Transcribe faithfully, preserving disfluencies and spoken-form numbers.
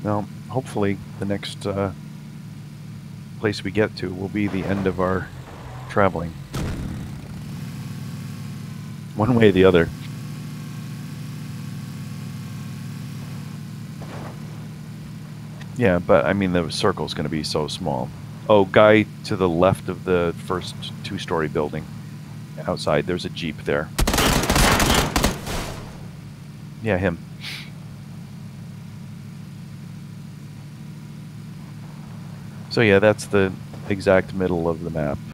Well, hopefully the next uh, place we get to will be the end of our traveling. One way or the other. Yeah, but I mean the circle's going to be so small. Oh, guy to the left of the first two-story building. Outside, there's a Jeep there. Yeah, him. So yeah, that's the exact middle of the map.